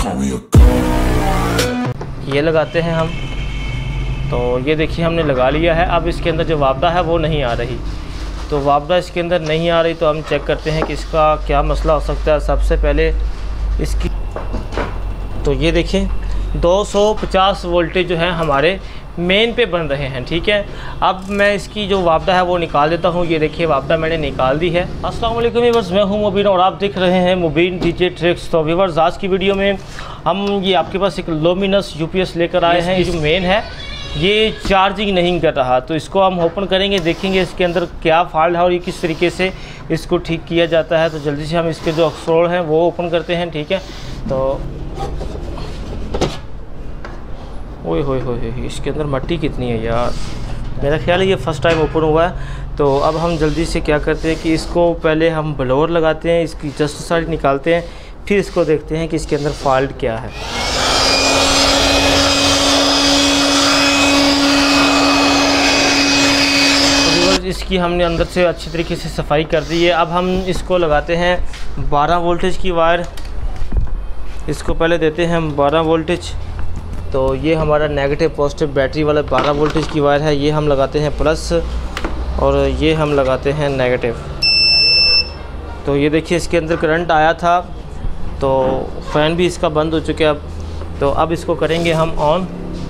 ये लगाते हैं हम। तो ये देखिए हमने लगा लिया है। अब इसके अंदर जो वापदा है वो नहीं आ रही, तो वापदा इसके अंदर नहीं आ रही, तो हम चेक करते हैं कि इसका क्या मसला हो सकता है। सबसे पहले इसकी, तो ये देखें 250 वोल्टेज जो है हमारे मेन पे बन रहे हैं, ठीक है। अब मैं इसकी जो वापदा है वो निकाल देता हूँ। ये देखिए वापदा मैंने निकाल दी है। अस्सलाम वालेकुम व्यूअर्स, मैं हूँ मुबीन और आप देख रहे हैं मुबीन डीजे ट्रिक्स। तो व्यूअर्स आज की वीडियो में हम ये आपके पास एक लुमिनस यूपीएस लेकर आए हैं। ये जो मेन है ये चार्जिंग नहीं कर रहा, तो इसको हम ओपन करेंगे, देखेंगे इसके अंदर क्या फॉल्ट है और ये किस तरीके से इसको ठीक किया जाता है। तो जल्दी से हम इसके जो अक्सरोल हैं वो ओपन करते हैं, ठीक है। तो ओए होए होए, इसके अंदर मट्टी कितनी है यार। मेरा ख्याल है ये फ़र्स्ट टाइम ओपन हुआ है। तो अब हम जल्दी से क्या करते हैं कि इसको पहले हम ब्लोअर लगाते हैं, इसकी जस्ट साइड निकालते हैं, फिर इसको देखते हैं कि इसके अंदर फॉल्ट क्या है। तो इसकी हमने अंदर से अच्छी तरीके से सफाई कर दी है। अब हम इसको लगाते हैं 12 वोल्टेज की वायर। इसको पहले देते हैं हम 12 वोल्टेज। तो ये हमारा नेगेटिव पॉजिटिव बैटरी वाला 12 वोल्टेज की वायर है। ये हम लगाते हैं प्लस और ये हम लगाते हैं नेगेटिव। तो ये देखिए इसके अंदर करंट आया था, तो फ़ैन भी इसका बंद हो चुका है अब। तो अब इसको करेंगे हम ऑन।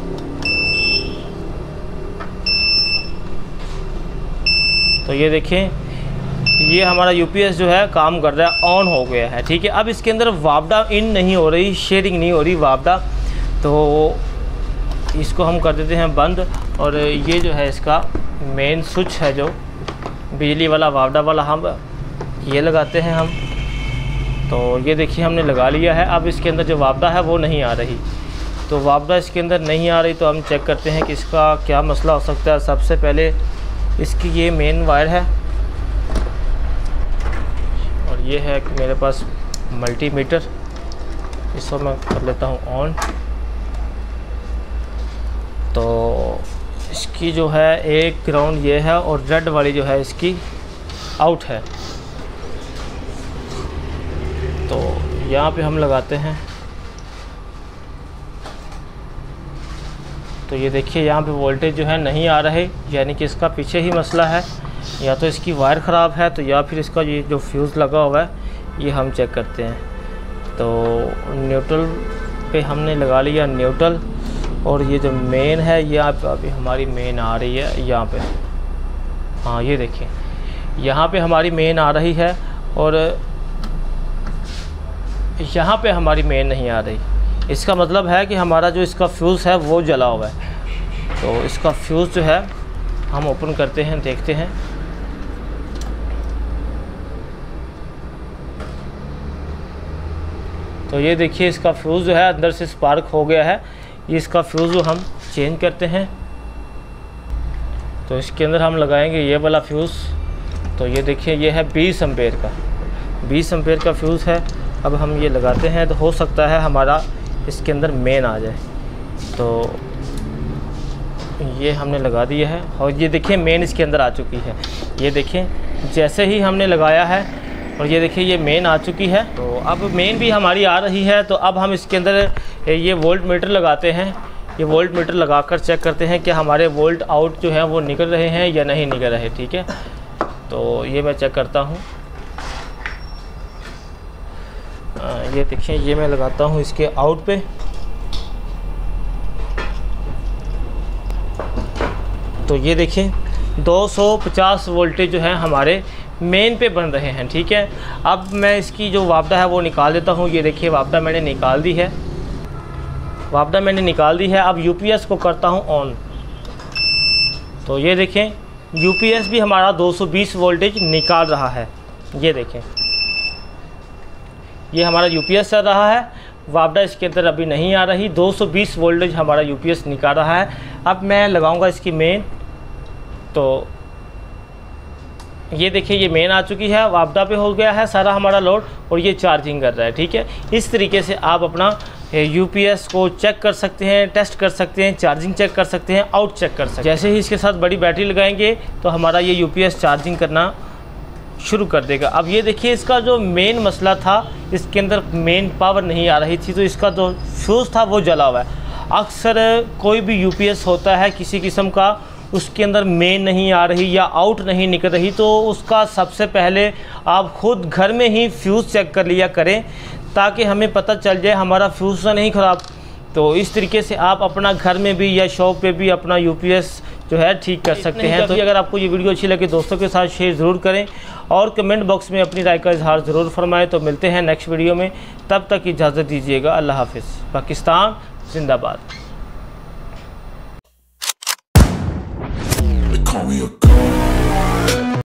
तो ये देखें ये हमारा यूपीएस जो है काम कर रहा है, ऑन हो गया है, ठीक है। अब इसके अंदर वापदा इन नहीं हो रही, शेयरिंग नहीं हो रही वापदा, तो इसको हम कर देते हैं बंद। और ये जो है इसका मेन स्विच है जो बिजली वाला वापदा वाला, हम ये लगाते हैं हम। तो ये देखिए हमने लगा लिया है। अब इसके अंदर जो वापदा है वो नहीं आ रही, तो वापदा इसके अंदर नहीं आ रही, तो हम चेक करते हैं कि इसका क्या मसला हो सकता है। सबसे पहले इसकी ये मेन वायर है और ये है मेरे पास मल्टीमीटर। इसको मैं कर लेता हूँ ऑन। तो इसकी जो है एक ग्राउंड ये है और रेड वाली जो है इसकी आउट है। तो यहाँ पे हम लगाते हैं। तो ये देखिए यहाँ पे वोल्टेज जो है नहीं आ रहे, यानी कि इसका पीछे ही मसला है, या तो इसकी वायर ख़राब है, तो या फिर इसका ये जो फ्यूज़ लगा हुआ है ये हम चेक करते हैं। तो न्यूट्रल पे हमने लगा लिया न्यूट्रल, और ये जो मेन है ये अभी हमारी मेन आ रही है यहाँ पे। हाँ ये देखिए यहाँ पे हमारी मेन आ रही है और यहाँ पे हमारी मेन नहीं आ रही। इसका मतलब है कि हमारा जो इसका फ्यूज़ है वो जला हुआ है। तो इसका फ्यूज़ जो है हम ओपन करते हैं, देखते हैं। तो ये देखिए इसका फ्यूज़ जो है अंदर से स्पार्क हो गया है। ये इसका फ्यूज़ हम चेंज करते हैं। तो इसके अंदर हम लगाएंगे ये वाला फ्यूज़। तो ये देखिए ये है 20 एम्पेयर का, 20 एम्पेयर का फ्यूज़ है। अब हम ये लगाते हैं, तो हो सकता है हमारा इसके अंदर मेन आ जाए। तो ये हमने लगा दिया है और ये देखिए मेन इसके अंदर आ चुकी है। ये देखें जैसे ही हमने लगाया है और ये देखिए ये मेन आ चुकी है। तो अब मेन भी हमारी आ रही है। तो अब हम इसके अंदर ये वोल्ट मीटर लगाते हैं। ये वोल्ट मीटर लगाकर चेक करते हैं कि हमारे वोल्ट आउट जो है वो निकल रहे हैं या नहीं निकल रहे, ठीक है। तो ये मैं चेक करता हूँ। ये देखिए ये मैं लगाता हूँ इसके आउट पे। तो ये देखें 250 वोल्टेज जो है हमारे मेन पे बन रहे हैं, ठीक है। अब मैं इसकी जो वापदा है वो निकाल देता हूँ। ये देखिए वापदा मैंने निकाल दी है, वापदा मैंने निकाल दी है। अब यूपीएस को करता हूँ ऑन। तो ये देखें यूपीएस भी हमारा 220 वोल्टेज निकाल रहा है। ये देखें ये हमारा यूपीएस चल रहा है, वापदा इसके अंदर अभी नहीं आ रही। 220 वोल्टेज हमारा यूपीएस निकाल रहा है। अब मैं लगाऊंगा इसकी मेन। तो ये देखिए ये मेन आ चुकी है, वापदा पे हो गया है सारा हमारा लोड और ये चार्जिंग कर रहा है, ठीक है। इस तरीके से आप अपना यूपीएस को चेक कर सकते हैं, टेस्ट कर सकते हैं, चार्जिंग चेक कर सकते हैं, आउट चेक कर सकते हैं। जैसे ही इसके साथ बड़ी बैटरी लगाएंगे तो हमारा ये यूपीएस चार्जिंग करना शुरू कर देगा। अब ये देखिए इसका जो मेन मसला था, इसके अंदर मेन पावर नहीं आ रही थी, तो इसका जो फ्यूज़ था वो जला हुआ है। अक्सर कोई भी यूपीएस होता है किसी किस्म का, उसके अंदर मेन नहीं आ रही या आउट नहीं निकल रही, तो उसका सबसे पहले आप खुद घर में ही फ्यूज़ चेक कर लिया करें, ताकि हमें पता चल जाए हमारा फ्यूज़ तो नहीं ख़राब। तो इस तरीके से आप अपना घर में भी या शॉप पे भी अपना यूपीएस जो है ठीक कर सकते हैं। तो अगर आपको ये वीडियो अच्छी लगे दोस्तों के साथ शेयर ज़रूर करें और कमेंट बॉक्स में अपनी राय का इजहार ज़रूर फरमाएं। तो मिलते हैं नेक्स्ट वीडियो में, तब तक इजाज़त दीजिएगा। अल्लाह हाफिज़। पाकिस्तान जिंदाबाद।